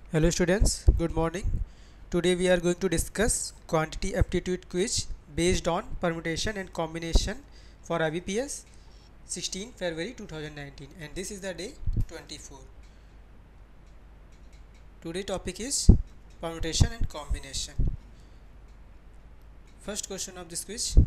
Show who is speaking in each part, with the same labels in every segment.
Speaker 1: Hello students, good morning. Today we are going to discuss quantity aptitude quiz based on permutation and combination for IBPS 16 February 2019, and this is the day 24. Today topic is permutation and combination. First question of this quiz: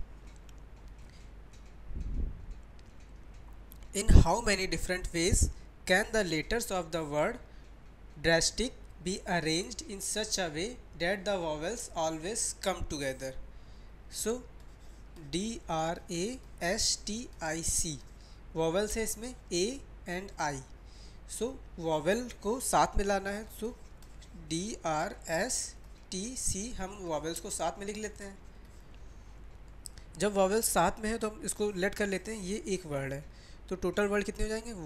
Speaker 1: in how many different ways can the letters of the word drastic be arranged in such a way that the vowels always come together? So DRASTIC vowels है इसमें A and I. So vowel को साथ में लाना है, सो DRSTC हम vowels को साथ में लिख लेते हैं. जब वॉवल्स साथ में है तो हम इसको लेट कर लेते हैं, ये एक वर्ड है. तो टोटल वर्ड कितने हो जाएंगे?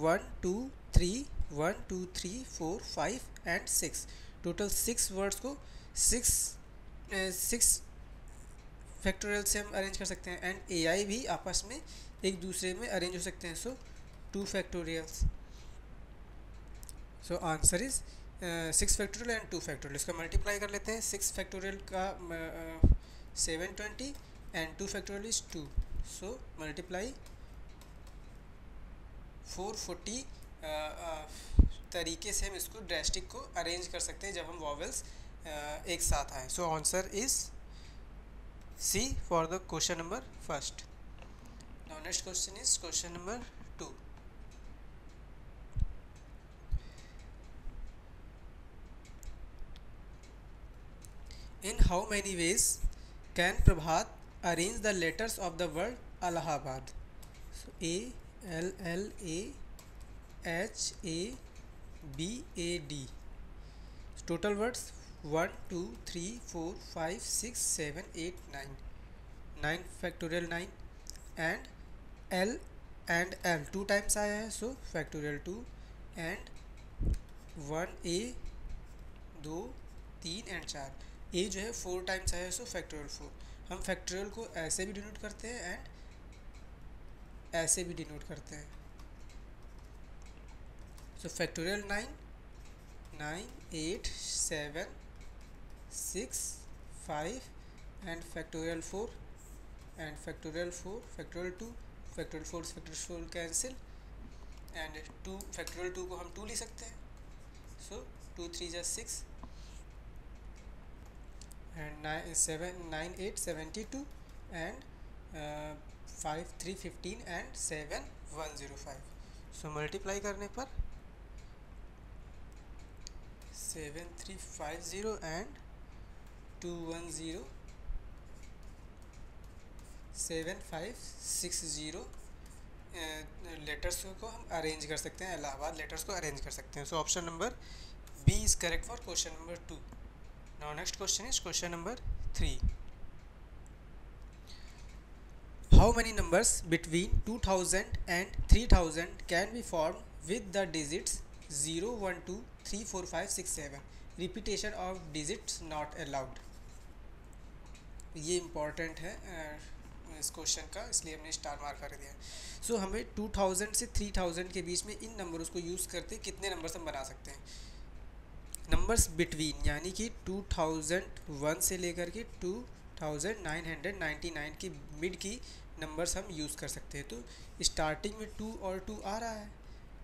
Speaker 1: 1 2 3 एंड 6. टोटल 6 वर्ड्स को 6 फैक्टोरियल से हम अरेंज कर सकते हैं, एंड AI भी आपस में एक दूसरे में अरेंज हो सकते हैं. So 2 factorials. So answer is 6 factorial and 2 factorial. इसका मल्टीप्लाई कर लेते हैं. 6 फैक्टोरियल का 720 and 2 factorial is 2. So multiply 440 तरीके से हम इसको ड्रास्टिक को अरेंज कर सकते हैं जब हम वॉवल्स एक साथ आए. So answer is C for the question number first. Now next question is question number 2. In how many ways can Prabhat arrange the letters of the word Allahabad? So ALLAHABAD. Total words 1 2 3 4 5 6 7 8 9. 9 factorial 9, and L and L 2 times आया है, so factorial 2, and 1A 2 3 and 4. A जो है 4 times आया है, so factorial 4. हम factorial को ऐसे भी डिनोट करते हैं एंड ऐसे भी डिनोट करते हैं. सो factorial 9 9 8 7 6 5 and factorial 4 and factorial 4 factorial 2 factorial 4 से factorial 4 कैंसिल, एंड 2 factorial 2 को हम 2 लिख सकते हैं. सो 2 3 जा 6 and 9 8 72 and 5 3 15 and 7 105. So multiply करने पर 7350 एंड 210 7560 लेटर्स को हम अरेंज कर सकते हैं, इलाहाबाद लेटर्स को अरेंज कर सकते हैं. So option number B is correct for question number 2. Now next question is question number 3. How many numbers between 2000 and 3000 can be form with the digits 0 1 2 3 4 5 6 7. Repetition of digits not allowed. ये important है इस question का, इसलिए हमने star mark कर दिया. सो हमें 2000 से 3000 के बीच में इन नंबर्स को यूज़ करते कितने नंबर्स हम बना सकते हैं? नंबर्स बिटवीन यानी कि 2001 से लेकर के 2999 की मिड की नंबर्स हम यूज़ कर सकते हैं. तो स्टार्टिंग में 2 और 2 आ रहा है,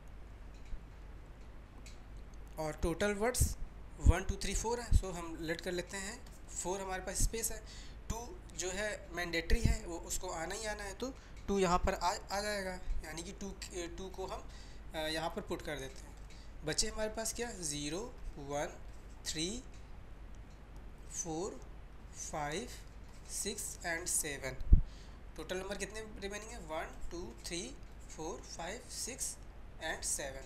Speaker 1: और टोटल वर्ड्स 1 2 3 4 है. सो हम लेट कर लेते हैं 4 हमारे पास स्पेस है. 2 जो है मैंडेटरी है, वो उसको आना ही आना है, तो 2 यहाँ पर आ जाएगा, यानी कि 2 को हम यहाँ पर पुट कर देते हैं. बचे हमारे पास क्या? 0 1 3 4 5 6 एंड 7. टोटल नंबर कितने रिमेनिंग है? 1 2 3 4 5 6 एंड 7.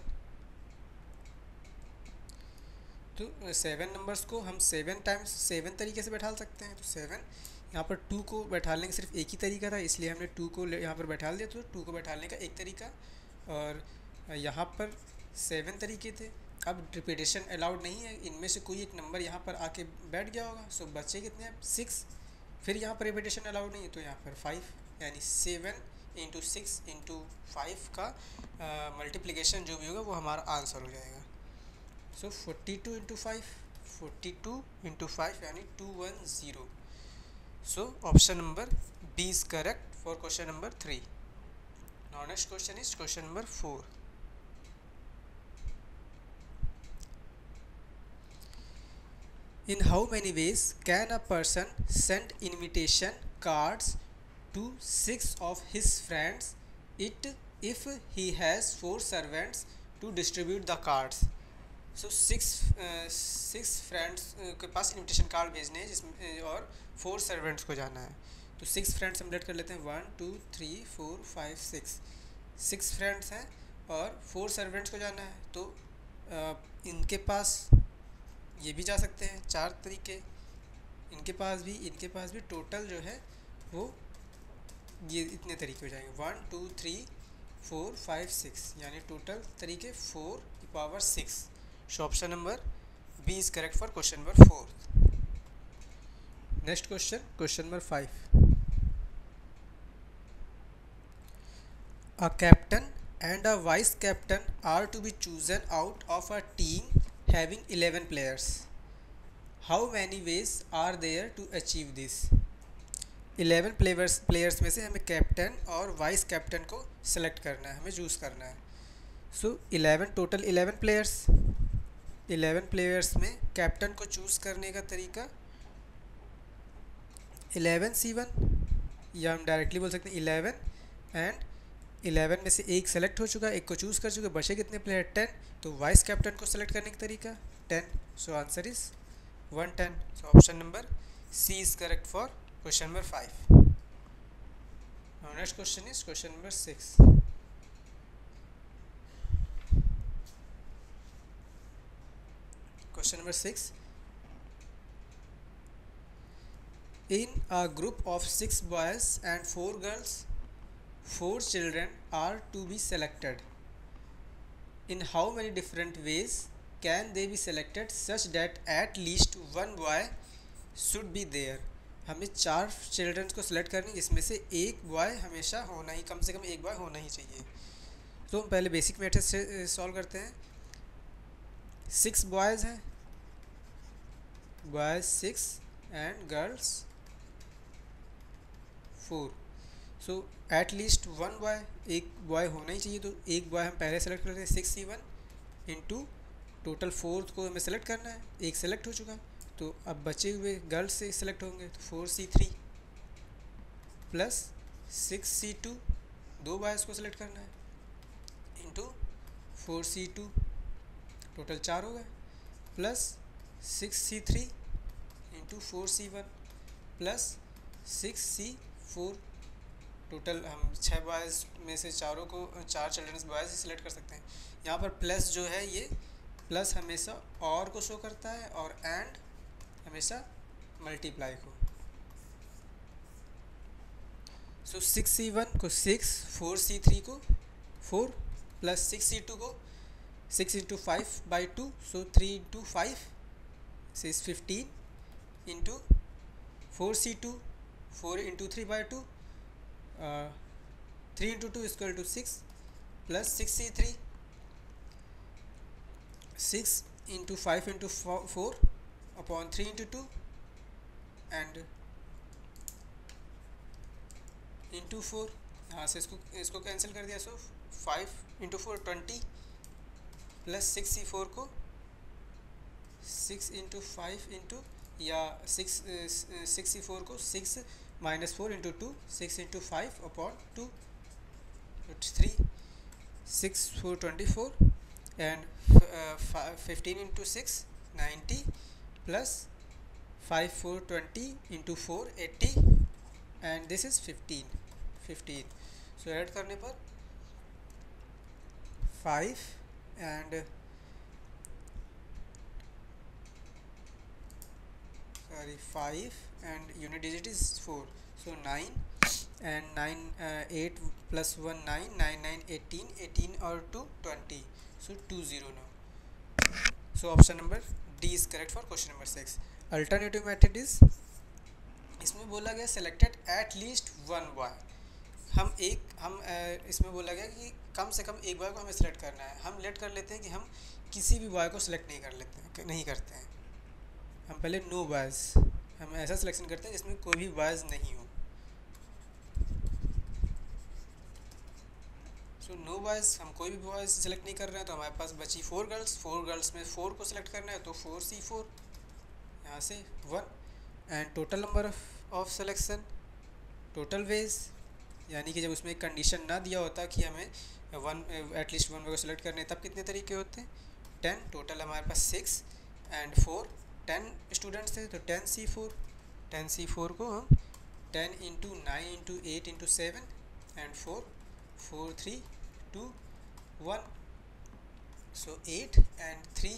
Speaker 1: तो 7 नंबर्स को हम 7 टाइम्स 7 तरीके से बैठा सकते हैं. तो 7 यहाँ पर 2 को बैठाने का सिर्फ एक ही तरीका था, इसलिए हमने 2 को यहाँ पर बैठा दिया. तो 2 को बैठाने का एक तरीका, और यहाँ पर 7 तरीके थे. अब रिपीटेशन अलाउड नहीं है, इनमें से कोई एक नंबर यहाँ पर आके बैठ गया होगा. सो बच्चे कितने हैं? 6. फिर यहाँ पर रिपीटेशन अलाउड नहीं है, तो यहाँ पर 5, यानी 7 इंटू 6 इंटू 5 का मल्टीप्लिकेशन जो भी होगा वो हमारा आंसर हो जाएगा. सो 42 इंटू 5, 42 इंटू 5 यानी 210. So option number B is correct for question number 3. Now next question is question number 4. In how many ways can a person send invitation cards to 6 of his friends if he has 4 servants to distribute the cards? So six friends के पास invitation card भेजने हैं जिसमें और 4 servants को जाना है. तो 6 friends हम लेट कर लेते हैं 1 2 3 4 5 6 फ्रेंड्स हैं और 4 सर्वेंट्स को जाना है. तो इनके पास ये भी जा सकते हैं 4 तरीके, इनके पास भी टोटल जो है वो ये इतने तरीके हो जाएंगे 1 2 3 4 5 6 यानी टोटल तरीके 4 की power 6. So option number B is correct for question number 4. Next question number 5. A captain and a vice captain are to be chosen out of a team having 11 players. How many ways are there to achieve this? 11 players में से हमें captain और vice captain को select करना है, हमें choose करना है. सो 11 टोटल 11 प्लेयर्स में कैप्टन को चूज़ करने का तरीका 11C1 या हम डायरेक्टली बोल सकते हैं 11 एंड 11 में से एक सेलेक्ट हो चुका, एक को चूज़ कर चुके, बचे कितने प्लेयर 10. तो वाइस कैप्टन को सेलेक्ट करने का तरीका 10. So answer is 110. So option number C is correct for question number 5. Now next question is question number 6. Question number 6. In a group of 6 boys and 4 girls, 4 children are to be selected. In how many different ways can they be selected such that at least one boy should be there? हमें 4 children's को select करनी जिसमें से एक boy हमेशा होना ही, कम से कम एक बॉय होना ही चाहिए. तो हम पहले बेसिक मेथड से सॉल्व करते हैं. 6 बॉयज़ हैं, boys 6 and girls 4. So at least one boy, एक बॉय होना ही चाहिए. तो एक बॉय हम पहले सेलेक्ट करते हैं 6C1 इंटू टोटल 4 को हमें सेलेक्ट करना है, एक सेलेक्ट हो चुका. तो अब बचे हुए गर्ल्स से सेलेक्ट होंगे तो 4C3 प्लस 6C2 दो बॉयज़ को सेलेक्ट करना है इंटू 4C2 टोटल 4 हो गए plus 6C3 into 4C1 plus 6C4 total हम 6 बॉयज़ में से 4 चिल्ड्रंस बॉयज़ ही सिलेक्ट कर सकते हैं. यहाँ पर प्लस जो है ये प्लस हमेशा और को शो करता है और एंड हमेशा मल्टीप्लाई को. सो 6C1 को 6, 4C3 को 4 प्लस 6C2 को 6 इंटू 5/2. सो 3 इंटू 5 से 15 into 4C2 4 into 3/2. 3 into 2 equal to 6 plus 6C3 6 into 5 into 4 upon 3 into 2 and into 4. यहाँ से इसको कैंसिल कर दिया. सो 5 इंटू 4 20 प्लस 6C4 को 6 इंटू 5 इंटू या 6C4 को 6 minus 4 into 2 6 into 5 upon 2 3 6 4 24 and 15 into 6 90 plus 5 4 20 into 4 80 and this is 15. So add करने पर 5 and sorry 5 and unit digit is 4. So 9 and 9 8 plus 1 9 9 9 18 or 2 20. So 20 now. So option number D is correct for question number 6. Alternative method is, इसमें बोला गया selected at least one boy. हम इसमें बोला गया कि कम से कम एक बॉय को हमें सेलेक्ट करना है। हम लेट कर लेते हैं कि हम किसी भी बॉय को सिलेक्ट नहीं कर लेते, नहीं करते हैं। हम पहले नो बॉयज़, हम ऐसा सिलेक्शन करते हैं जिसमें कोई भी बॉयज़ नहीं हो। सो नो बॉयज़, हम कोई भी बॉयज़ सेलेक्ट नहीं कर रहे हैं, तो हमारे पास बची 4 गर्ल्स। 4 गर्ल्स में 4 को सिलेक्ट करना है, तो 4C4 यहाँ से 1। And total number of selection, total ways, यानी कि जब उसमें एक कंडीशन ना दिया होता कि हमें एटलीस्ट वन वे को सिलेक्ट करने, तब कितने तरीके होते हैं? 10। टोटल हमारे पास 6 एंड 4, 10 स्टूडेंट्स थे, तो 10C4। 10C4 को हम 10 इंटू 9 इंटू 8 इंटू 7 एंड 4, 4 3 2 1, सो 8 एंड 3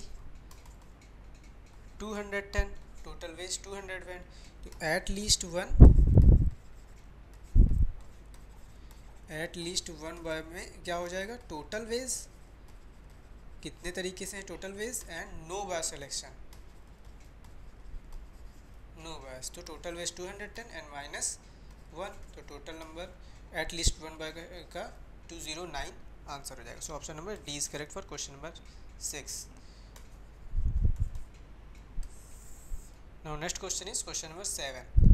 Speaker 1: 210। Total ways 200 went. तो एट लीस्ट वन बॉय में क्या हो जाएगा? टोटल वेज कितने तरीके से है? Total ways and no boy selection, no boys, तो टोटल वेज 210 एंड माइनस 1, तो total number at least one boy का 209 आंसर हो जाएगा। So option number D is correct for question number 6। Now next question is question number 7।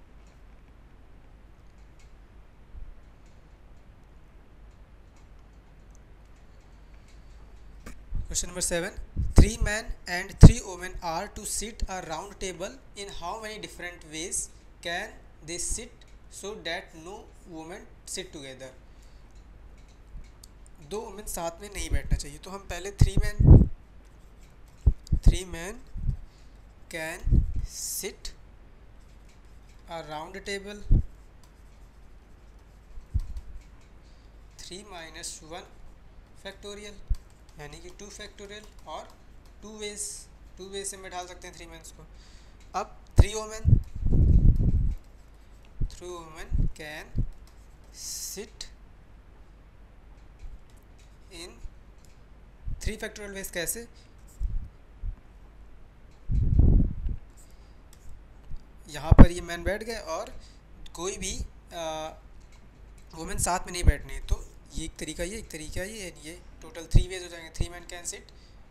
Speaker 1: Question number 7. 3 men and 3 women are to sit a round table. In how many different ways can they sit so that no women sit together? 2 women साथ में नहीं बैठना चाहिए, तो हम पहले 3 men can sit a round table. 3 minus 1 factorial, यानी कि 2 फैक्टोरियल, और 2 वेज से मैं ढाल सकते हैं 3 मेंस को। अब 3 women can sit in 3 factorial ways. कैसे? यहाँ पर ये मैन बैठ गए और कोई भी वुमेन साथ में नहीं बैठनी, तो ये एक तरीका, ये एक तरीका, ये टोटल 3 वेज हो जाएंगे। 3 man can sit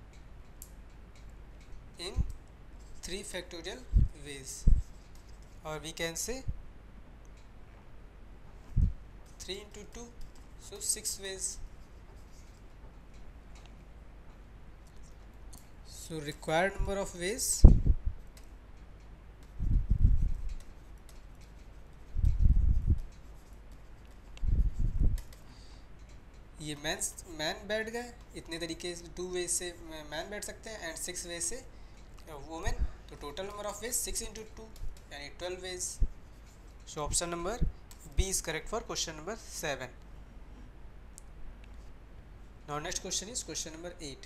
Speaker 1: in 3 factorial ways, और we can say 3 into 2, so 6 ways. So required number of ways, ये मैन बैठ गए इतने तरीके से, 2 वेज से मैन बैठ सकते हैं एंड 6 वेज से वुमेन, तो total number of ways 6 into 2 यानी 12 ways. So option number B is correct for question number 7। Now next question is question number 8।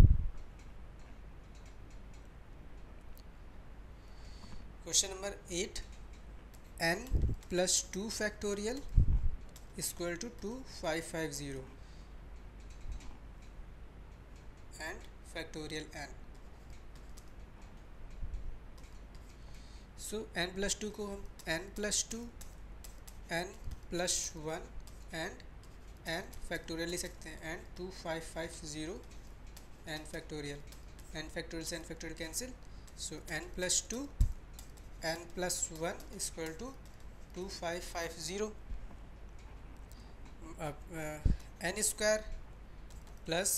Speaker 1: Question number 8, n plus 2 factorial is equal to 2550 and factorial n. So n plus 2 को हम n plus 2, n plus 1 and n factorial लिख सकते हैं, and 2550 n factorial, n factorial से n factorial cancel, so n plus 2 n plus 1 is equal to 2550, n square plus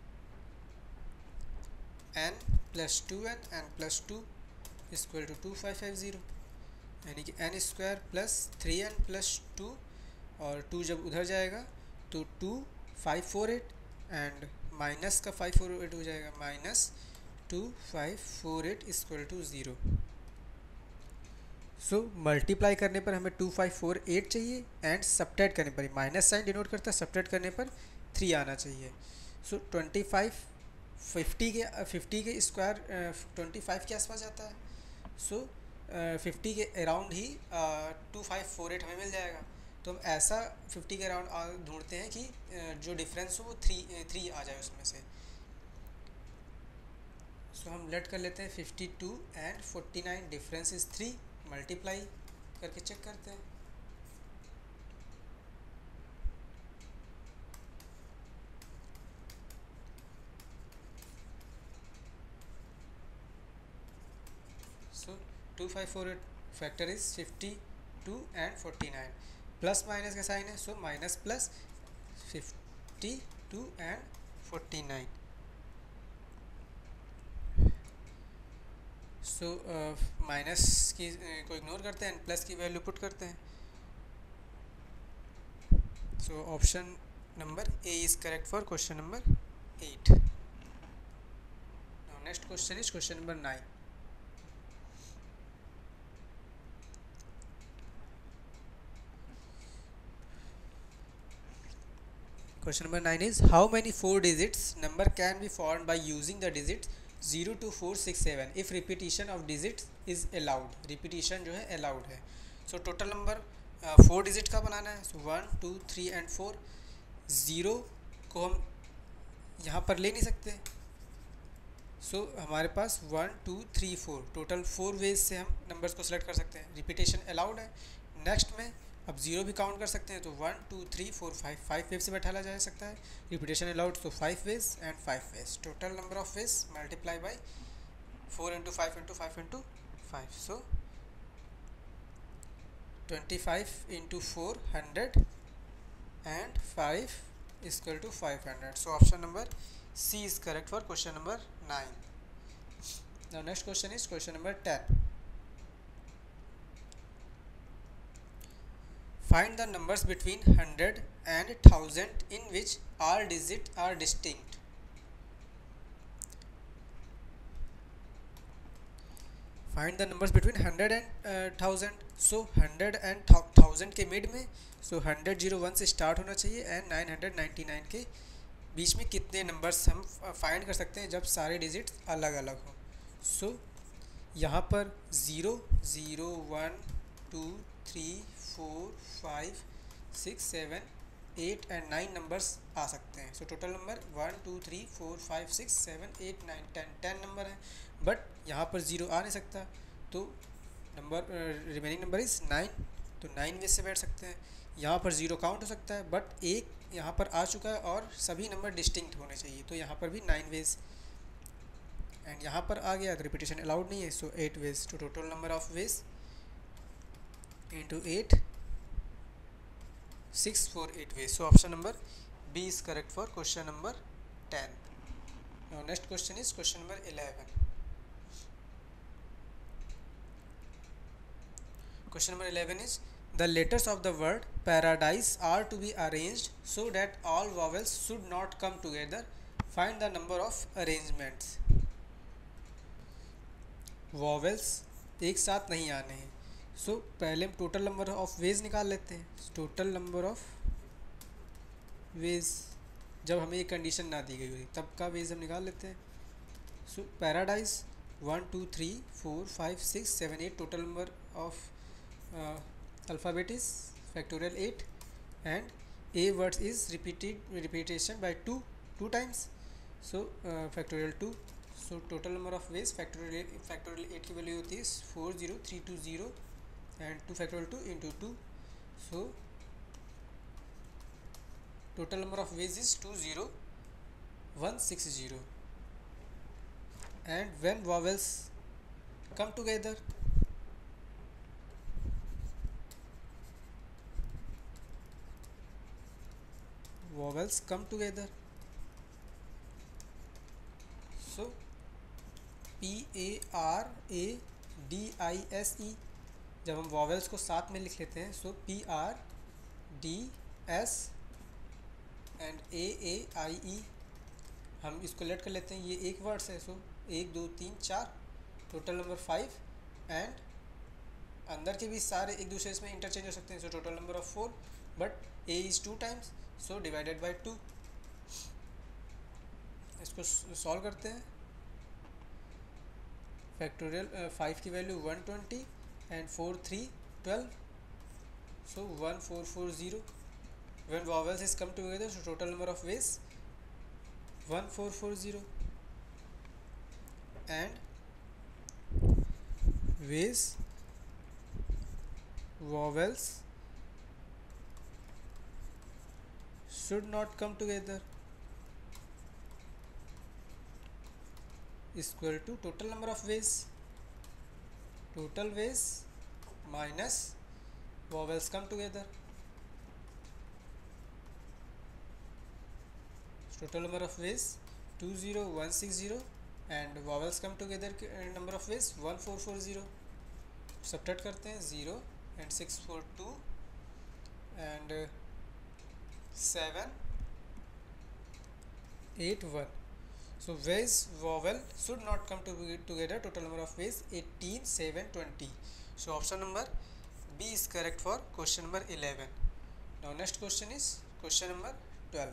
Speaker 1: n plus 2n n plus 2 is equal to 2550, यानी कि n square plus 3n plus 2, और 2 जब उधर जाएगा तो 2548 and minus का 548 हो जाएगा, minus 2548 equal to 0। So multiply करने पर हमें 2548 चाहिए एंड सब्ट्रैक्ट करने पर, माइनस साइन डिनोट करता है, सब्ट्रैक्ट करने पर 3 आना चाहिए। सो 50 के स्क्वायर 25 के आसपास जाता है, सो 50 के अराउंड ही 2548 हमें मिल जाएगा। तो हम ऐसा 50 के अराउंड ढूंढते हैं कि जो डिफरेंस हो वो 3 आ जाए उसमें से। सो हम लेट कर लेते हैं 52 एंड 49, डिफरेंस इज 3, मल्टीप्लाई करके चेक करते हैं। So 2548 factor is 52 and 49. Plus minus का साइन है, so minus plus 52 and 49. So minus की को इग्नोर करते हैं, प्लस की वैल्यू पुट करते हैं. So option number A is correct for question number 8. Now next question is question number 9. Question number 9 is how many 4 digits number can be formed by using the digits 0 to 467 if repetition of digits is allowed. repetition जो है allowed है. so total number 4 digit का बनाना है. so 1 2 3 and 4. 0 को हम यहाँ पर ले नहीं सकते. so हमारे पास 1 2 3 4 टोटल 4 वेज से हम नंबर्स को सिलेक्ट कर सकते हैं. रिपीटेशन अलाउड है. नेक्स्ट में अब 0 भी काउंट कर सकते हैं, तो 1 2 3 4 5 वेज से बैठाला जा सकता है. रिपीटेशन अलाउड, तो 5 ways and 5 ways. Total number of ways multiply by 4 into 5 into 5 into 5. So 25 into 4 100 and 5 equal to 500. So option number C is correct for question number 9. Now next question is question number 10. Find the numbers between 100 and 1000 in which all digits are distinct. Find the numbers between 100 and 1000. So 100 and 1000 के mid में, so 100 से start होना चाहिए and 999 के बीच में कितने numbers हम find कर सकते हैं जब सारे डिजिट्स अलग अलग हों. सो यहाँ पर 0 0 1 2 3 4 5 6 7 8 एंड 9 नंबर्स आ सकते हैं. सो टोटल नंबर 1 2 3 4 5 6 7 8 9 10 नंबर हैं. बट यहाँ पर 0 आ नहीं सकता, तो नंबर रिमेनिंग नंबर इज़ 9. तो 9 वेज से बैठ सकते हैं. यहाँ पर 0 काउंट हो सकता है, बट एक यहाँ पर आ चुका है और सभी नंबर डिस्टिंक्ट होने चाहिए, तो यहाँ पर भी 9 वेज. एंड यहाँ पर आ गया तो रिपीटेशन अलाउड नहीं है, सो 8 वेज. तो total number of ways into 8 648 ways. So option number B is correct for question number 10. Now next question is question number 11. Question number 11 is the letters of the word paradise are to be arranged so that all vowels should not come together. Find the number of arrangements. Vowels एक साथ नहीं आने हैं. सो पहले हम total number of veg निकाल लेते हैं. टोटल नंबर ऑफ वेज जब हमें एक कंडीशन ना दी गई होगी तब का वेज हम निकाल लेते हैं. So paradise 1 2 3 4 5 6 7 8 total number of alphabet is factorial 8 and a words is repetition by 2 times, so factorial 2. so total number of ways factorial 8 की वैल्यू होती है 40320 and 2 factorial 2 into 2. so total number of ways is 20160. and when vowels come together, vowels come together. so PARADISE जब हम vowels को साथ में लिख लेते हैं, so PRDS and AAIE हम इसको लेट कर लेते हैं. ये एक वर्ड्स है, सो 1 2 3 4 टोटल नंबर 5 एंड अंदर के भी सारे एक दूसरे इसमें इंटरचेंज हो सकते हैं. So total number of 4, but A is 2 times, so divided by 2. इसको सॉल्व करते हैं. फैक्टोरियल 5 की value 120 and 4 3 12, so 1440. When vowels is come together, so total number of ways 1440 and ways vowels should not come together equal to total number of ways total ways minus vowels come together. Total number of ways 20160 and vowels come together number of ways 1440. Subtract करते हैं 0 and 642 and 781. So ways vowel should not come together. Total number of ways 18 720. So option number B is correct for question number 11. Now next question is question number 12.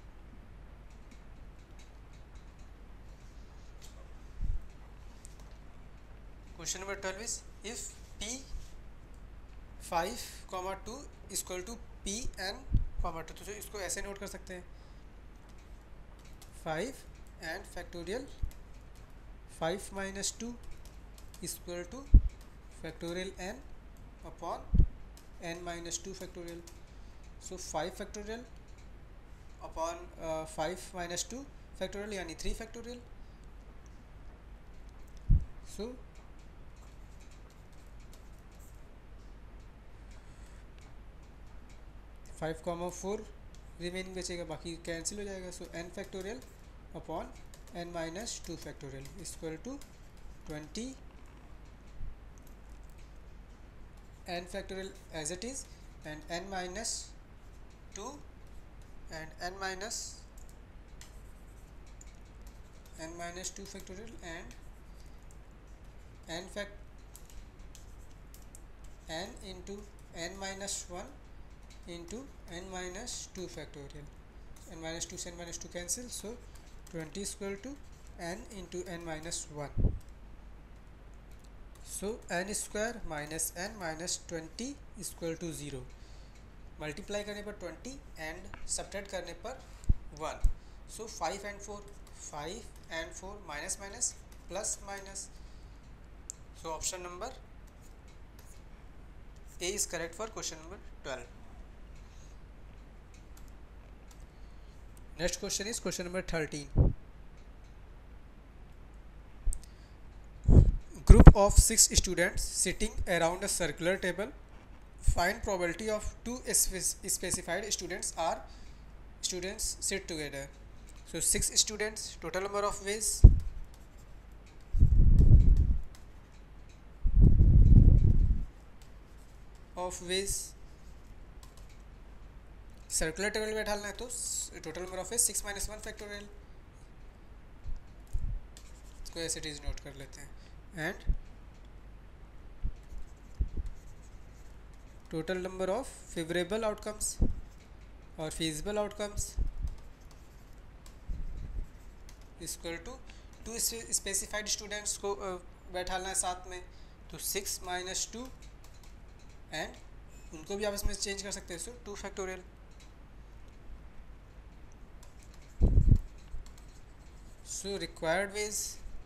Speaker 1: Question number 12 is if P 5, 2 is equal to P n, 2. तो इसको ऐसे note कर सकते हैं 5 and factorial 5 minus 2 is equal to factorial n upon n minus 2 factorial. So 5 factorial upon 5 minus 2 factorial यानी 3 factorial. So 5, 4 remaining बचेगा, बाकी cancel हो जाएगा. So n factorial upon n minus 2 factorial equal to 20 n factorial as it is and n minus 2 and n minus 2 factorial and n into n minus 1 into n minus 2 factorial. n minus 2 से n minus 2 cancel, so 20 is equal to n into n minus 1. So n square minus n minus 20 is equal to 0. Multiply करने पर 20 and subtract करने पर 1. So 5 and 4 minus minus plus minus. So option number A is correct for question number 12. Next question is question number 13. Group of 6 students sitting around a circular table. Find probability of 2 specified students sit together. So 6 students, total number of ways circular table में बैठाना है, तो total number of ways 6 minus 1 factorial. इसको ऐसे it is note कर लेते हैं. And total number of favourable outcomes और feasible outcomes equal to 2 specified students को बैठाना है साथ में, तो 6 minus 2 एंड उनको भी आपस में चेंज कर सकते हैं. So 2 factorial. So required ways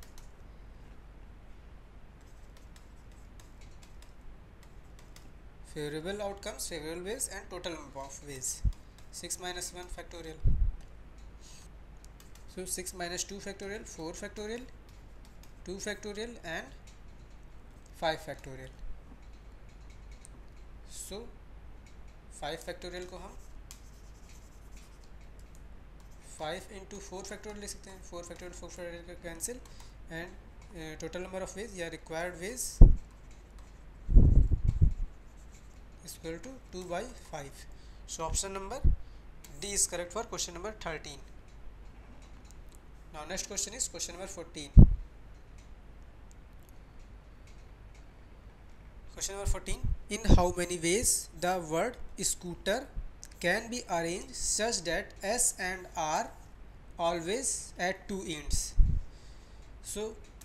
Speaker 1: favorable outcomes, favorable ways and total number of ways 6 minus 1 factorial. So 6 minus 2 factorial, 4 factorial, 2 factorial and 5 factorial. So 5 factorial को हम 5 into 4 factorial ले सकते हैं. 4 factorial का cancel and total number of ways या required ways equal to 2/5. So option number D is correct for question number 13. Now next question is question number 14. Question number 14. In how many ways the word scooter can be arranged such that S and R always at two ends? So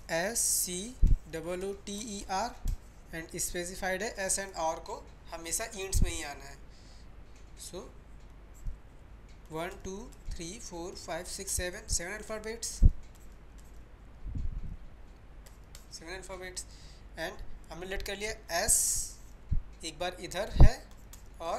Speaker 1: SCOOTER and specified है S and R को हमेशा ends में ही आना है. So 1 2 3 4 5 6 7 alphabets. 7 alphabets and हमने let कर लिया S एक बार इधर है और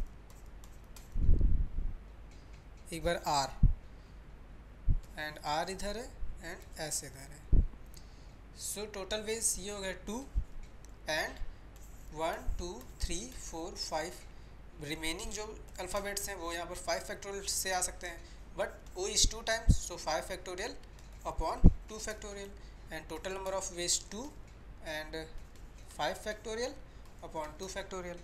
Speaker 1: एक बार R एंड R इधर है एंड S इधर है. सो टोटल वेज ये हो गया 2 एंड 1 2 3 4 5 रिमेनिंग जो अल्फ़ाबेट्स हैं वो यहाँ पर 5 फैक्टोरियल से आ सकते हैं, but O is 2 times, so 5 factorial upon 2 factorial, and total number of ways 2 and 5 factorial upon 2 factorial.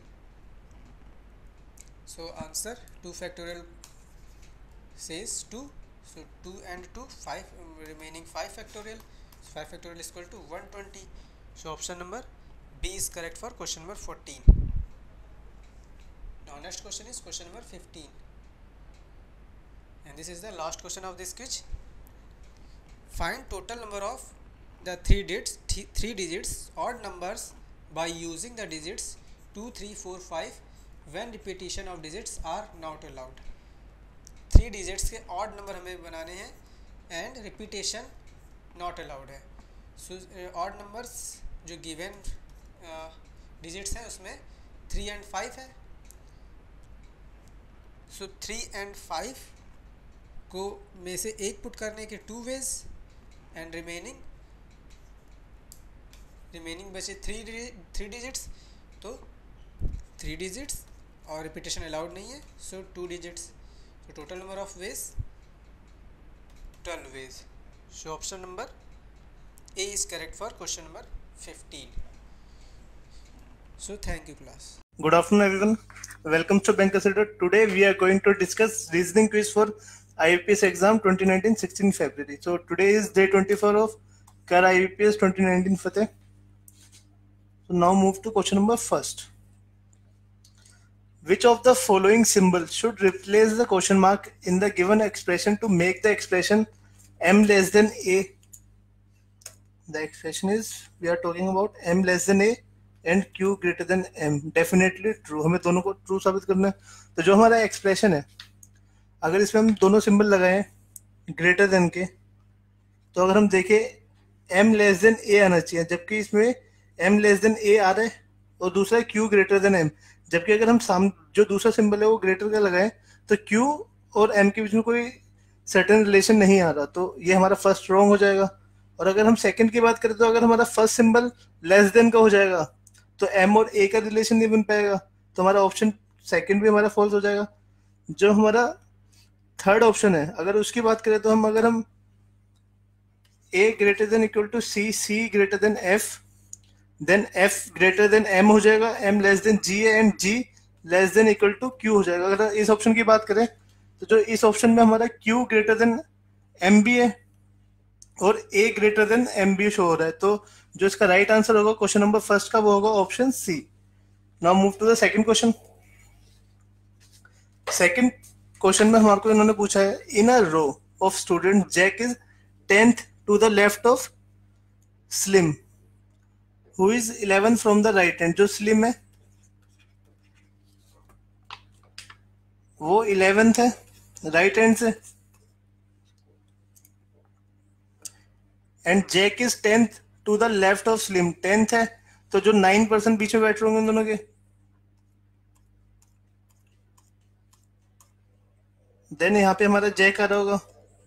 Speaker 1: So answer 2 factorial says 2. So 2 and 2 5, remaining 5 factorial. So 5 factorial is equal to 120. So option number B is correct for question number 14. Now next question is question number 15, and this is the last question of this quiz. Find total number of the three digits odd numbers by using the digits 2 3 4 5 when repetition of digits are not allowed. 3 digits के odd number हमें बनाने हैं and repetition not allowed है. So odd numbers जो given digits हैं उसमें 3 and 5 है. So 3 and 5 को में से एक पुट करने के 2 ways and remaining बचे 3 digits, तो 3 digits और रिपीटेशन अलाउड नहीं है, so 2 digits. So total number of ways 12 ways. So option number A is correct for question number 15. So thank you class.
Speaker 2: Good afternoon, everyone. Welcome to BANKERSADDA. Today we are going to discuss reasoning quiz for IBPS exam 2019 16 February. So today is day 24 of CAR IBPS 2019 FATEH. So now move to question number first. Which of the following symbols should replace the question mark in the given expression to make the expression m less than a? The expression is, we are talking about m less than a and q greater than m. Definitely true. हमें दोनों को true साबित करना है. तो जो हमारा expression है, अगर इसमें हम दोनों सिंबल लगाएं ग्रेटर देन के, तो अगर हम देखें m लेस देन a आना चाहिए, जबकि इसमें m लेस देन a आ रहा है और दूसरा है q ग्रेटर देन m. जबकि अगर हम जो दूसरा सिंबल है वो ग्रेटर का लगाएं तो q और m के बीच में कोई सर्टेन रिलेशन नहीं आ रहा, तो ये हमारा फर्स्ट रॉन्ग हो जाएगा. और अगर हम सेकंड की बात करें तो अगर हमारा फर्स्ट सिंबल लेस देन का हो जाएगा तो m और a का रिलेशन नहीं बन पाएगा, तो हमारा ऑप्शन सेकंड भी हमारा फॉल्स हो जाएगा. जो हमारा थर्ड ऑप्शन है, अगर उसकी बात करें तो अगर हम a greater than equal to c, c greater than f, then f greater then m हो जाएगा, m लेस देन g है and g less than equal to q हो जाएगा. अगर इस ऑप्शन की बात करें तो जो इस ऑप्शन में हमारा q ग्रेटर देन m भी है और a ग्रेटर देन m भी शो हो रहा है, तो जो इसका राइट आंसर होगा क्वेश्चन नंबर फर्स्ट का वो होगा option C. Now move to the second question. Second question में हमारे को इन्होंने पूछा है, in a row of student Jack is 10th to the left of Slim who is 11 from the right hand. जो स्लिम है वो 11th है राइट हैंड से, and Jack is 10th to the left of Slim 10th है, तो जो 9% बीच में बैठ रहे होंगे इन दोनों के, देन यहाँ पे हमारा जैक आ रहा होगा.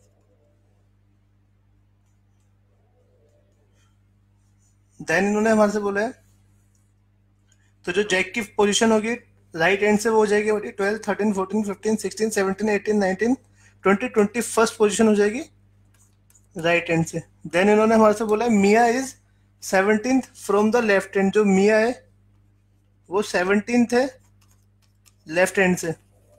Speaker 2: देन इन्होंने हमारे से बोला है, तो जो जैक की पोजीशन होगी राइट हैंड से वो हो जाएगी 12, 13, 14, 15, 16, 17, 18, 19, 20, 21st पोजीशन हो जाएगी राइट हैंड से. देन इन्होंने हमारे से बोला है Mia is 17th from the left hand. जो मिया है वो 17th है लेफ्ट हैंड से,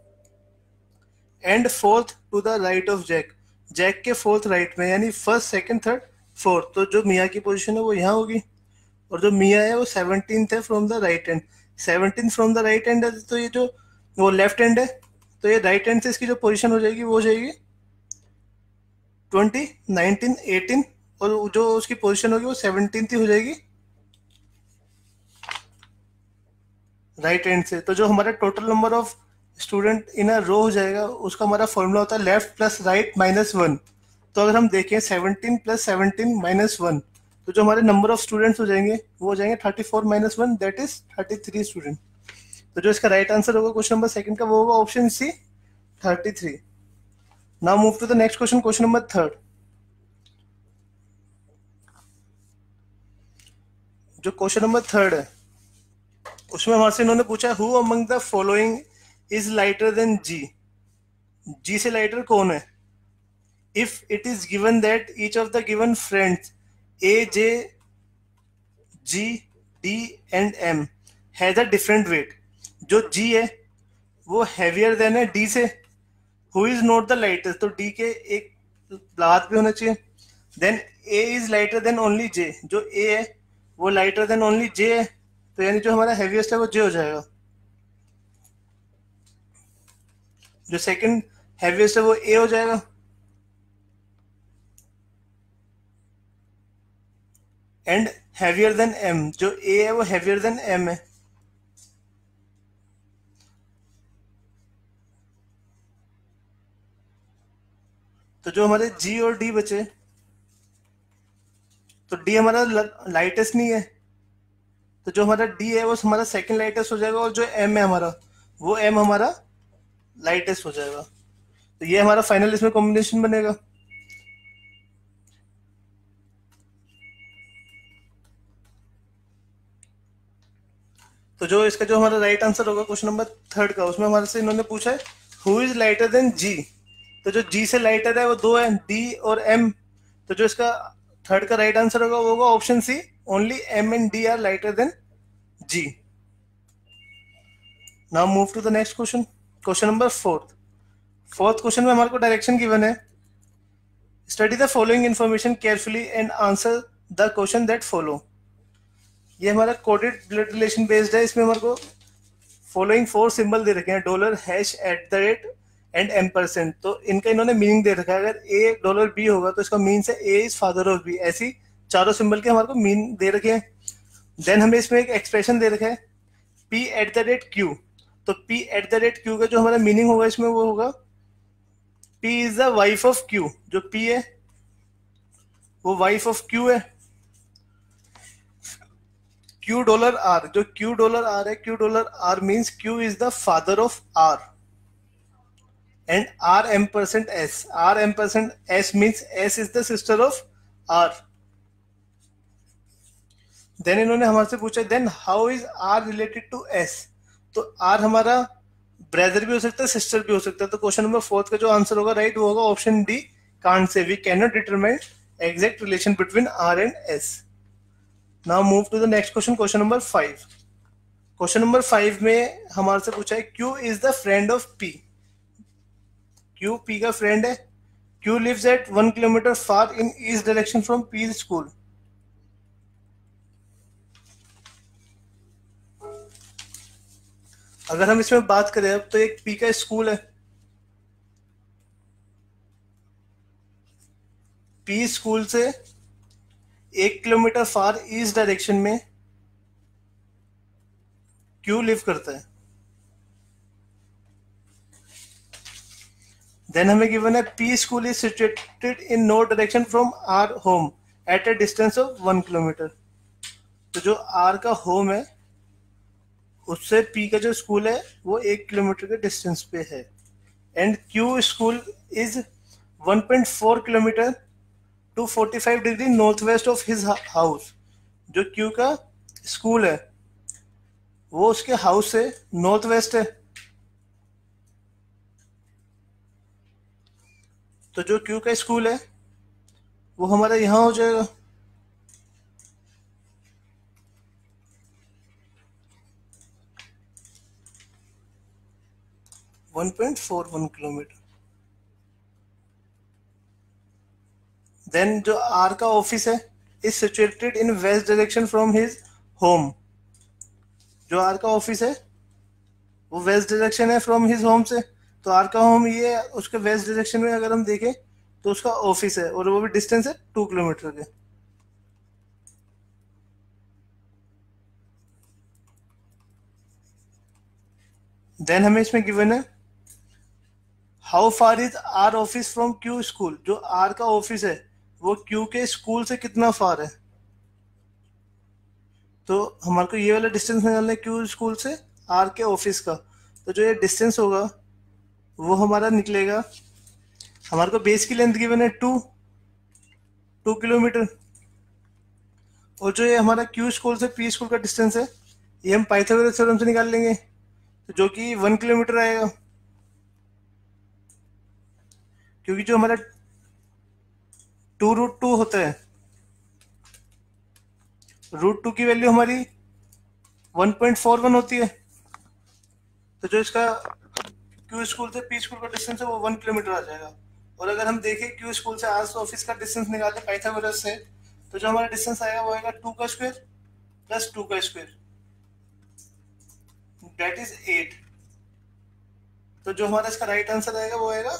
Speaker 2: and 4th to the right of Jack. Jack के 4th राइट में, यानी फर्स्ट, सेकंड, थर्ड, 4th. तो जो मिया की पोजीशन है वो यहाँ होगी, और जो मिया है वो 17th है from the right hand. 17th from the right hand है, तो ये जो वो लेफ्ट हैंड है, तो ये राइट हैंड से इसकी जो पोजीशन हो जाएगी वो हो जाएगी 20, 19, 18, और जो उसकी पोजीशन होगी वो 17th ही हो जाएगी राइट हैंड से. तो जो हमारा total number of student in a row हो जाएगा उसका हमारा फॉर्मूला होता है लेफ्ट प्लस राइट माइनस 1. तो अगर हम देखें 17 प्लस 17 माइनस 1, तो जो हमारे नंबर ऑफ स्टूडेंट्स हो जाएंगे वो हो जाएंगे 34 माइनस 1, दैट इज 33 स्टूडेंट. तो जो इसका राइट आंसर होगा क्वेश्चन नंबर सेकंड का वो होगा option C 33. Now move to the next question, question number third. जो क्वेश्चन नंबर 3 है उसमें हमारे से इन्होंने पूछा who among the following is lighter than G, G से लाइटर कौन है? If it is given that each of the given friends A J G D and M has a different weight, जो जी है वो हैवियर देन है D से, who is not the lightest, तो D के एक हाथ पे होना चाहिए। Then A is lighter than only J, जो ए है वो लाइटर देन ओनली जे है, तो यानी जो हमारा हैवीएस्ट है वो जे हो जाएगा। जो सेकंड हैवीएस्ट है वो ए हो जाएगा। एंड हैवियर देन एम, जो ए है वो हैवियर देन एम है। तो जो हमारे जी और डी बचे, तो डी हमारा लाइटेस्ट नहीं है, तो जो हमारा डी है वो हमारा सेकंड लाइटेस्ट हो जाएगा, और जो एम है हमारा वो एम हमारा लाइटेस्ट हो जाएगा। तो ये हमारा फाइनल इसमें कॉम्बिनेशन बनेगा। तो जो इसका जो हमारा राइट आंसर होगा क्वेश्चन नंबर 3 का, उसमें हमारे से इन्होंने पूछा है who is lighter than G, तो जो जी से लाइटर है वो दो है, डी और एम। तो जो इसका 3 का राइट आंसर होगा वो होगा option C, only M and D are lighter than G. Now move to the next question, question number 4th question में हमारे को डायरेक्शन गिवन है, study the following information carefully and answer the question that follow. ये हमारा coded blood relation based है। इसमें हमारे को फॉलोइंग 4 सिंबल दे रखे हैं, dollar, hash, at the rate and %। तो इनका इन्होंने मीनिंग दे रखा है, अगर ए डॉलर बी होगा तो इसका मीन है A is father of B, ऐसी चारों सिंबल के हमारे को मीन दे रखे हैं। देन हमें इसमें एक एक्सप्रेशन दे रखा है P at the rate Q, तो P at the rate Q का जो हमारा मीनिंग होगा इसमें वो होगा P is the wife of Q, जो पी है वो वाइफ ऑफ क्यू है। क्यू डॉलर आर, जो क्यू डॉलर आर है, Q dollar R means Q is the father of R. And R ampersand S, R ampersand S means S is the sister of R. Then इन्होंने हमारे से पूछा then how is R related to S, तो R हमारा brother भी हो सकता है, सिस्टर भी हो सकता है। तो क्वेश्चन नंबर 4 का जो आंसर होगा राइट वो होगा option D, can't say, we can not determine exact relation between R and S. Now move to the next question, question number 5। Question number 5 में हमारे से पूछा है Q is the friend of P, Q P का friend है। Q lives at 1 kilometre far in east direction from P school. अगर हम इसमें बात करें अब, तो एक पी का स्कूल है, पी स्कूल से 1 किलोमीटर फार ईस्ट डायरेक्शन में क्यू लिव करता है। देन हमें गिवन है P school is situated in north direction from R home at a distance of 1 kilometre. तो जो आर का होम है उससे पी का जो स्कूल है वो 1 किलोमीटर के डिस्टेंस पे है। And Q school is 1.4 kilometre to 45 degree north west of his house. जो क्यू का स्कूल है वो उसके हाउस से नॉर्थ वेस्ट है। तो जो क्यू का स्कूल है वो हमारा यहां हो जाएगा। One 1.41 kilometre. देन जो आर का ऑफिस है is situated in west direction from his home. जो आर का ऑफिस है वो वेस्ट डायरेक्शन है फ्रॉम हिज होम से। तो आर का होम ये है, उसके वेस्ट डायरेक्शन में अगर हम देखें तो उसका ऑफिस है, और वो भी डिस्टेंस है 2 किलोमीटर के। देन हमें इसमें गिवन है how far is R office from Q school. जो आर का ऑफिस है वो क्यू के स्कूल से कितना फार है। तो हमारे को ये वाला डिस्टेंस निकालना है क्यू स्कूल से आर के ऑफिस का। तो जो ये डिस्टेंस होगा वो हमारा निकलेगा, हमारे को बेस की लेंथ गिवन है 2 किलोमीटर, और जो ये हमारा क्यू स्कूल से पी स्कूल का डिस्टेंस है ये हम पाइथागोरस थ्योरम से निकाल लेंगे, तो जो कि 1 किलोमीटर आएगा, क्योंकि जो हमारा 2√2 होता है, √2 की वैल्यू हमारी 1.41 होती है, तो जो इसका क्यू स्कूल से पी स्कूल का डिस्टेंस है वो 1 किलोमीटर आ जाएगा। और अगर हम देखें क्यू स्कूल से आर्स ऑफिस का डिस्टेंस निकाले पाइथागोरस से, तो जो हमारा डिस्टेंस आएगा वो आएगा 2 का स्क्वायर प्लस 2 का स्क्वायर, दैट इज 8। तो जो हमारा इसका राइट आंसर आएगा वो आएगा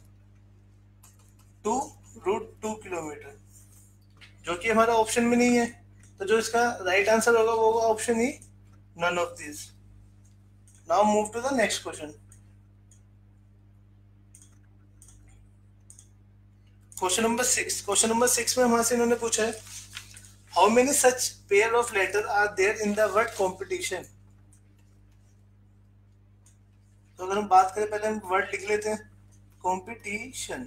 Speaker 2: 2√2 किलोमीटर, जो कि हमारा ऑप्शन में नहीं है। तो जो इसका राइट आंसर होगा वो होगा option E, none of this. Now move to the next question. Question number 6। Question number 6 में हमारे से इन्होंने पूछा है how many such pair of letter are there in the word competition. तो अगर हम बात करें, पहले हम वर्ड लिख लेते हैं, competition,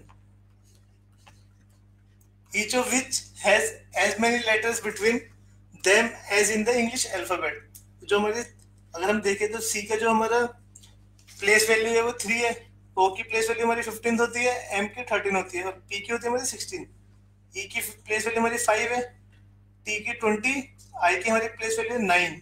Speaker 2: each of which has as many letters between them as in the English alphabet। जो हमारे, अगर हम देखें तो C का जो हमारा प्लेस वैल्यू है वो 3 है, O की प्लेस वैल्यू हमारी 15 होती है, M की 13 होती है, और P की होती है हमारी 16, E की प्लेस वैल्यू हमारी 5 है, T की 20, I की हमारी प्लेस वैल्यू 9,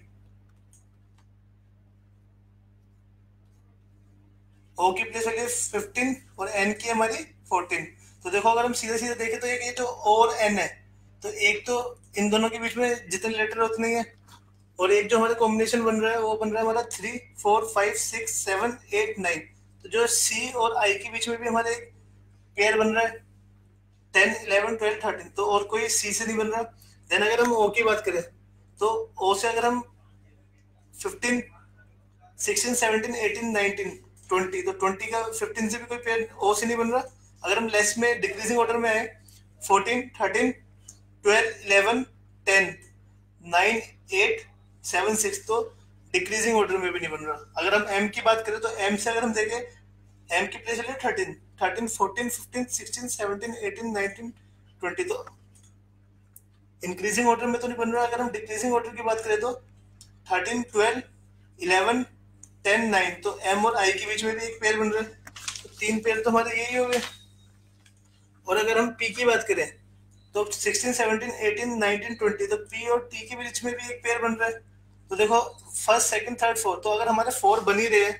Speaker 2: O की प्लेस वैल्यू 15 और N की हमारी 14। तो देखो अगर हम सीधे सीधे देखें तो ये जो O और N है, तो एक तो इन दोनों के बीच में जितने लेटर उतने ही है, और एक जो हमारा कॉम्बिनेशन बन रहा है वो बन रहा है हमारा 3, 4, 5, 6, 7, 8, 9। तो जो C और I के बीच में भी हमारे एक पेयर बन रहा है 10, 11, 12, 13, तो और कोई C से नहीं बन रहा। देन अगर हम O की बात करें तो O से अगर हम 15, 16, 17, 18, 19, 20, तो 20 का 15 से भी कोई पेयर O से नहीं बन रहा। अगर हम लेस में डिक्रीजिंग ऑर्डर में आए 14, 13, 12, 11, 10, 9, 8, 7, 6, तो डिक्रीजिंग ऑर्डर में भी नहीं बन रहा। अगर हम M की बात करें तो M से अगर हम देखें M की प्लेस है 13, 14, 15, 16, 17, 18, 19, 20, तो इंक्रीजिंग ऑर्डर में तो नहीं बन रहा। अगर हम डिक्रीजिंग ऑर्डर की बात करें तो 13, 12, 11, 10, 9, तो M और I के बीच में भी एक पेयर बन रहा है, तो 3 पेयर तो हमारे यही हो गए। और अगर हम P की बात करें तो 16, 17, 18, 19, 20, तो P और T के बीच में भी एक पेयर बन रहा है। तो देखो फर्स्ट, सेकंड, थर्ड, फोर्थ, तो अगर हमारे 4 बन ही रहे हैं,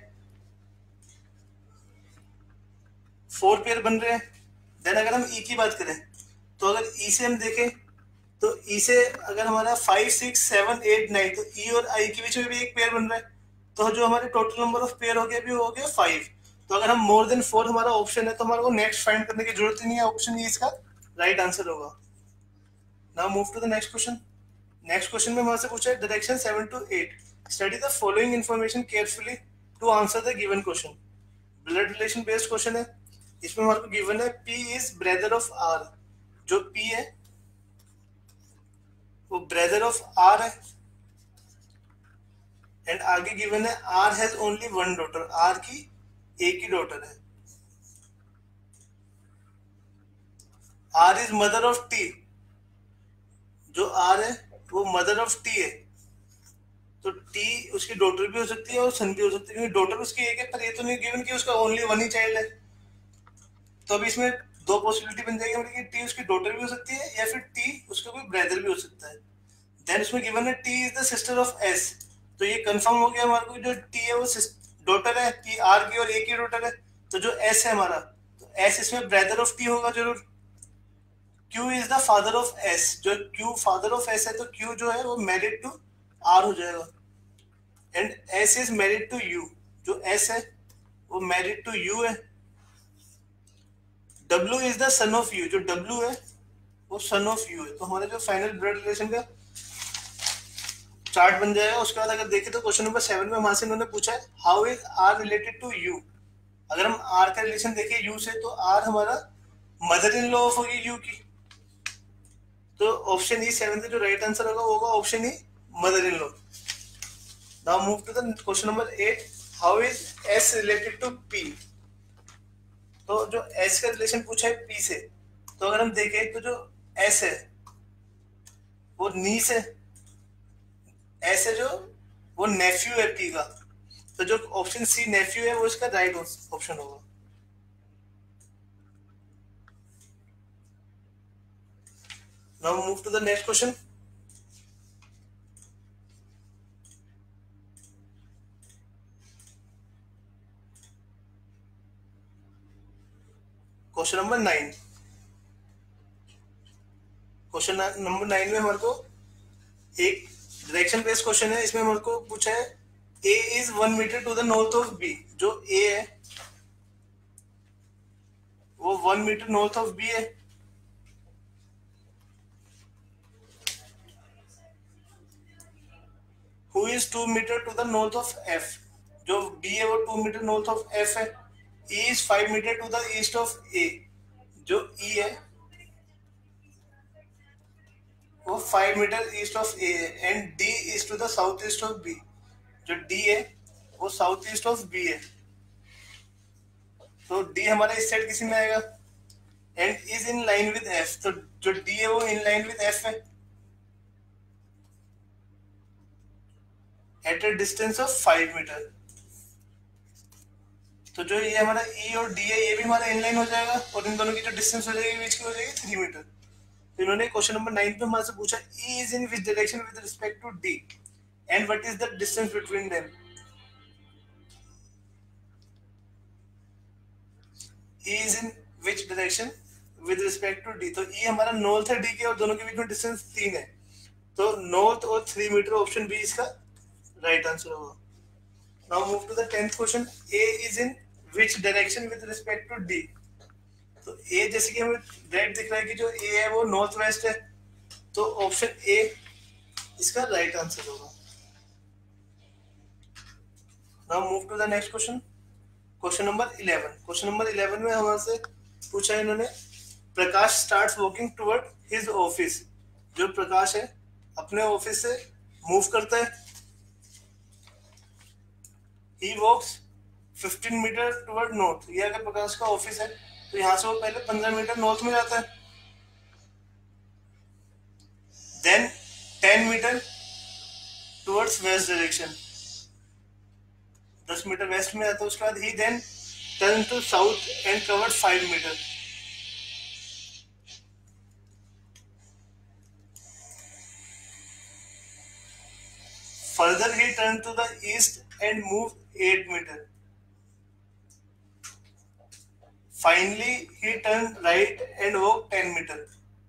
Speaker 2: 4 पेयर बन रहे हैं। देन अगर हम E की बात करें तो अगर E से हम देखें तो E से अगर हमारा 5, 6, 7, 8, 9, तो E और I के बीच में भी एक पेयर बन रहा है। तो जो हमारे टोटल नंबर ऑफ पेयर हो गया भी हो गया 5। तो अगर हम मोर देन 4 हमारा ऑप्शन है तो हमारे को नेक्स्ट फाइंड करने की जरूरत ही नहीं है, ऑप्शन ई इसका राइट आंसर होगा। Now move to the next question. Next question में हमारे से पूछा है direction 7 to 8, study the following information carefully to answer the given question. Blood relation based question है। इसमें हमारे को गिवन है P is brother of R। जो P है वो ब्रदर ऑफ R है, एंड आगे गिवन है R has only one daughter, R की एक ही डॉटर है। R is mother of T, जो R है वो मदर ऑफ T है, तो T उसकी डॉटर भी हो सकती है और सन भी हो सकती है, क्योंकि डॉटर उसकी एक है, पर ये तो नहीं गिवन कि उसका ओनली वन ही चाइल्ड है। तो अभी इसमें दो पॉसिबिलिटी बन जाएगी हमारी कि T उसकी डॉटर भी हो सकती है या फिर T उसका कोई ब्रदर भी हो सकता है। देन उसमें गिवन है T is the sister of S, तो ये कंफर्म हो गया हमारे को जो T है वो डॉटर है P R की और एक ही डॉटर है। तो जो S है हमारा, तो S इसमें ब्रदर ऑफ T होगा जरूर। Q is the father of S, जो Q फादर ऑफ S है तो Q जो है वो मैरिड टू R हो जाएगा। And S is married to U, जो S है वो मैरिड टू U है। W is the son of U, जो W है वो सन ऑफ U है। तो हमारा जो फाइनल ब्लड रिलेशन का चार्ट बन जाएगा। उसके बाद अगर देखें तो क्वेश्चन नंबर 7 में वहां से इन्होंने पूछा है how is R related to U। अगर हम R का रिलेशन देखें U से, तो R हमारा मदर इन लॉ ऑफ होगी U की, तो ऑप्शन ई 7 का जो राइट आंसर होगा वो होगा option E, mother in law. Now move to the question number 8, how is S related to P। तो जो S का रिलेशन पूछा है P से, तो अगर हम देखें तो जो S है वो नीस है, ऐसे जो वो नेफ्यू है पी का, तो जो ऑप्शन सी नेफ्यू है वो इसका राइट ऑप्शन होगा। Now move to the next question. Question number 9। Question number 9 में हमारे को एक डायरेक्शन बेस्ड क्वेश्चन है। इसमें हमारे को पूछा है A is 1 meter to the north of B. जो ए है वो 1 मीटर नॉर्थ ऑफ बी है। Who is 2 meter to the north of F. जो बी है वो 2 मीटर नॉर्थ ऑफ एफ है। E is 5 meter to the east of A. जो E है वो 5 मीटर ईस्ट ऑफ ए है। And D is to the south east of B. जो D है वो साउथ ईस्ट ऑफ बी है। तो डी हमारा इस साइड किसी में आएगा। And is in line with F. तो जो डी है वो इन लाइन विद एफ है at a distance of 5 meter. तो जो ये हमारा ई और डी है ये भी हमारा इनलाइन हो जाएगा और इन दोनों की जो डिस्टेंस हो जाएगी बीच की हो जाएगी 3 मीटर। तो इन्होंने क्वेश्चन नंबर 9 पे हमारे से पूछा E is in which direction with respect to D and what is the distance between them. E is in which direction with respect to D. तो ई हमारा नॉर्थ है डी के और दोनों के बीच में डिस्टेंस 3 है। तो नॉर्थ और 3 मीटर ऑप्शन बी इसका राइट आंसर होगा। Now move to the 10th question. A is in which direction with respect to D. तो ए जैसे कि हमें रेड दिख रहा है कि जो ए है वो नॉर्थ वेस्ट है। तो ऑप्शन ए इसका राइट आंसर होगा। Now move to the next question. Question number 11। Question number 11 में हमारे से पूछा है इन्होंने Prakash starts walking toward his office. जो प्रकाश है अपने ऑफिस से मूव करता है। He walks 15 meter toward north. ये अगर प्रकाश का ऑफिस है तो यहां से वो पहले 15 मीटर नॉर्थ में जाता है। Then 10 meter towards west direction. 10 meter west में जाता है। उसके बाद he then turn to south and covered 5 meter. Further he turn to the east and move 8 meter. Finally, he turned right and walked 10 meters.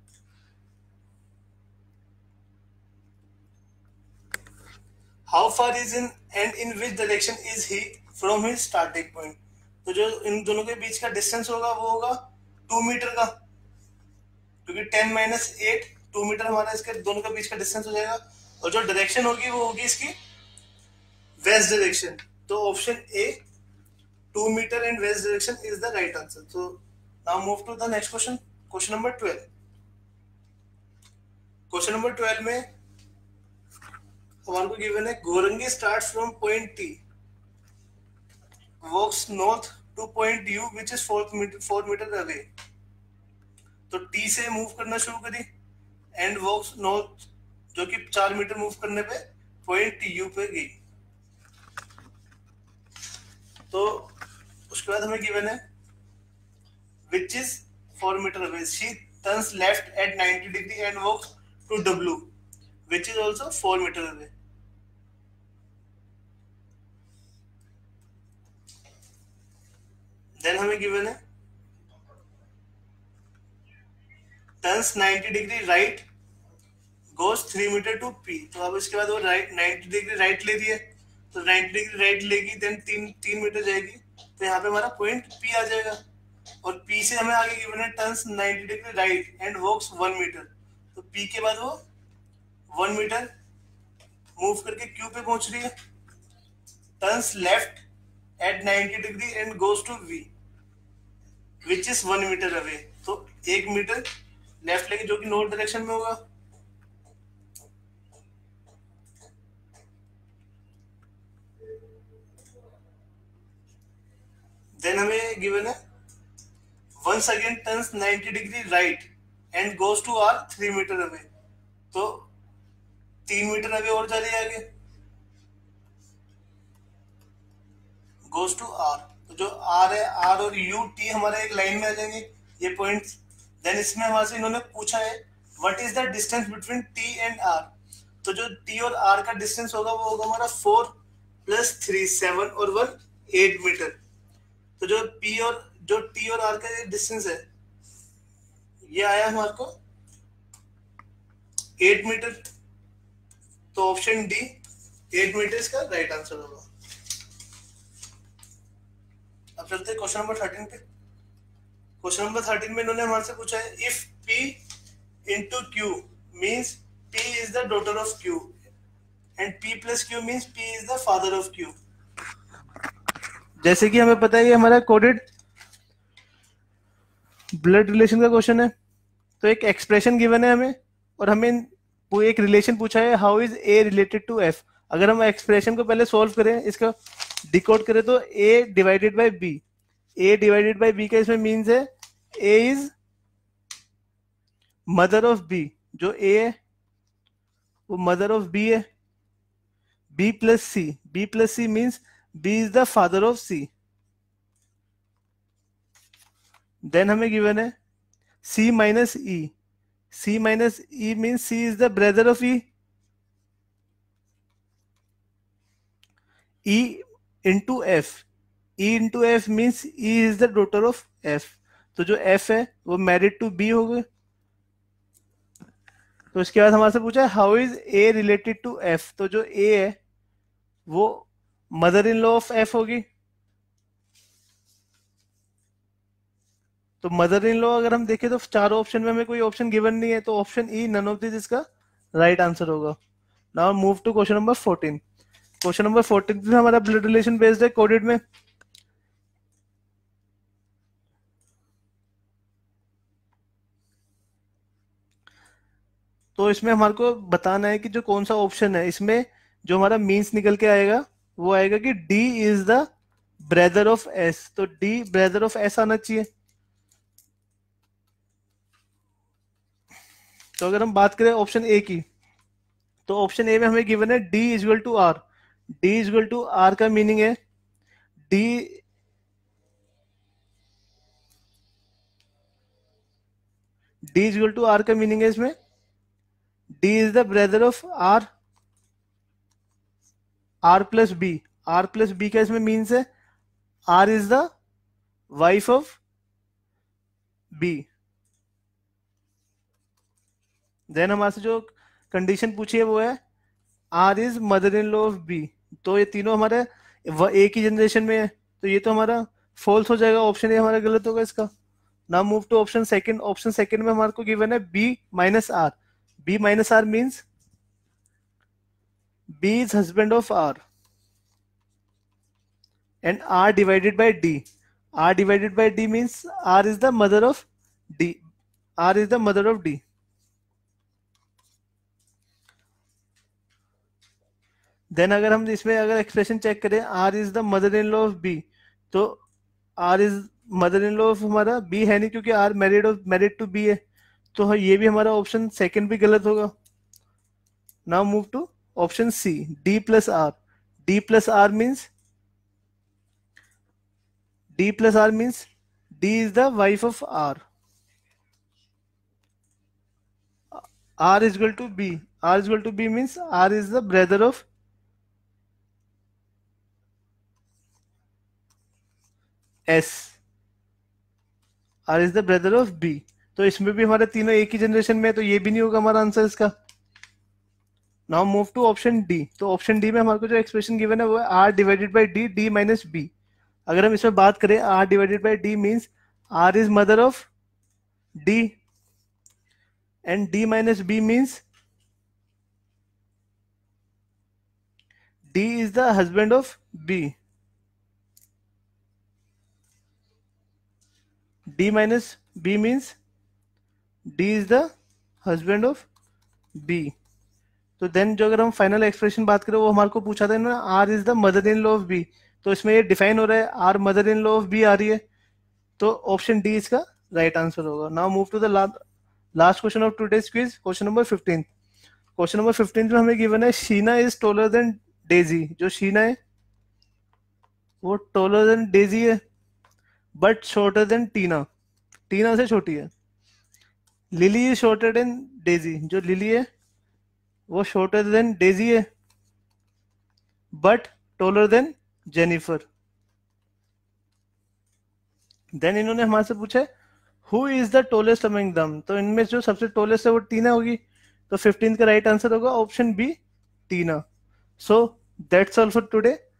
Speaker 2: How far is in and in which direction is he from his starting point? तो जो इन दोनों के बीच का distance होगा वो होगा 2 metre का, क्योंकि 10 माइनस 8 2 मीटर हमारा इसके दोनों के बीच का डिस्टेंस हो जाएगा। और जो डायरेक्शन होगी वो होगी इसकी वेस्ट डायरेक्शन। तो option A 2 meter and west direction is the right answer. So now move to the next question. Question number 12. Question number 12 में हमारे को गिवन है Gorangi starts from point T, walks north to point U which is 4 meter away. तो T से move करना शुरू करी and walks north जो कि 4 मीटर मूव करने पे point U पे गई। तो उसके बाद हमें गिवन है which is 4 meter away. She turns left at 90 degree and walks to W which is also 4 meter away. Then हमें गिवन है turns 90 degree right goes 3 meter to P. तो अब इसके बाद वो right 90 degree right ले रही है तो 90 डिग्री राइट लेगी देन 3 मीटर जाएगी। तो यहाँ पे हमारा पॉइंट P आ जाएगा। और P से हमें आगे गिवन है turns 90 degree right and walks 1 meter. तो P के बाद वो 1 मीटर मूव करके Q पे पहुंच रही है। Turns left at 90 degree and goes to V which is 1 meter away. तो 1 मीटर लेफ्ट लेके जो कि नॉर्थ डायरेक्शन में होगा। देन हमें गिवन है once again turns 90 degree right and goes to R 3 meter away. तो 3 मीटर अभी और चले आगे, गोज टू आर। तो जो आर है, आर और यू टी हमारे एक लाइन में आ जाएंगे ये पॉइंट्स। देन इसमें हमारे से इन्होंने पूछा है what is the distance between T and R. तो जो टी और आर का डिस्टेंस होगा वो होगा हमारा 4 + 3 7 और 1 8 मीटर। तो जो पी और जो टी और आर का डिस्टेंस है ये आया हमारे को 8 मीटर। तो ऑप्शन डी 8 मीटर इसका राइट आंसर होगा। अब चलते हैं क्वेश्चन नंबर 13 पे। क्वेश्चन नंबर 13 में इन्होंने हमारे से पूछा है if P into Q means P is the daughter of Q and P plus Q means P is the father of Q। जैसे कि हमें पता है ये हमारा कोडेड ब्लड रिलेशन का क्वेश्चन है। तो एक एक्सप्रेशन गिवन है हमें और हमें वो एक रिलेशन पूछा है how is A related to F। अगर हम एक्सप्रेशन को पहले सॉल्व करें, इसका डिकोड करें तो A divided by B, A divided by B का इसमें मीन्स है A is mother of B। जो A है वो मदर ऑफ B है। B plus C means B is the father of C। Then हमें गिवन है C minus E means C is the brother of E into F means E is the daughter of F। तो जो F है वो married to B हो गए। तो इसके बाद हमारे से पूछा है how is A related to F। तो जो A है वो mother in law of F होगी। तो मदर इन लॉ अगर हम देखें तो चारों ऑप्शन में हमें कोई ऑप्शन गिवन नहीं है, तो option E none of this इसका राइट आंसर होगा। Now move to question number 14। Question number 14 भी हमारा ब्लड रिलेशन बेस्ड है कोडेड में। तो इसमें हमारे को बताना है कि जो कौन सा ऑप्शन है इसमें जो हमारा मीन्स निकल के आएगा वो आएगा कि D is the brother of S। तो D ब्रदर ऑफ S आना चाहिए। तो अगर हम बात करें ऑप्शन ए की, तो ऑप्शन ए में हमें गिवन है D equal to R। D equal to R का मीनिंग है D इजल टू R का मीनिंग है इसमें D is the brother of R plus B का इसमें मीन्स है R is the wife of B। Then हमारे से जो कंडीशन पूछी है वो है R is mother in law of B। तो ये तीनों हमारे एक ही जनरेशन में है, तो ये तो हमारा फॉल्स हो जाएगा, ऑप्शन ए हमारा गलत होगा इसका। Now move to option second. Option second में हमारे को गिवन है B minus R means B is husband of R and R divided by D means R is the mother of D। Then अगर हम इसमें अगर एक्सप्रेशन चेक करें R is the mother in law of B, तो R is mother in law of हमारा B है नहीं क्योंकि R मैरिड टू B है। तो ये भी हमारा ऑप्शन सेकंड भी गलत होगा। Now move to option C D plus R means D is the wife of R is equal to B means R is the brother of S। R is the brother of B। तो इसमें भी हमारे तीनों एक ही generation में है, तो ये भी नहीं होगा हमारा आंसर इसका। Now move to option D. तो ऑप्शन डी में हमारे को जो एक्सप्रेशन गिवन है वो है R divided by D minus B। अगर हम इसमें बात करें R divided by D means R is mother of D and D minus B means D is the husband of B। D minus B means D is the husband of B। तो then जो अगर हम final expression बात करें वो हमारे को पूछा था ना R is the mother in law of B। तो इसमें ये डिफाइन हो रहा है R mother in law of B आ रही है, तो ऑप्शन डी इसका राइट आंसर होगा। Now move to the last question of today's quiz, question number 15। Question number 15 में हमें गिवन है Sheena is taller than Daisy. जो शीना है वो टोलर देन डेजी है बट शॉर्टर देन टीना, टीना से छोटी है। Lily is shorter than Daisy. जो लिली है वो शॉर्टर देन डेजी है but taller than Jennifer. Then इन्होंने हमारे से पूछा who is the tallest among them, तो इनमें जो सबसे टोलेस्ट है वो टीना होगी, तो 15 का राइट आंसर होगा option B Tina. So that's all for today.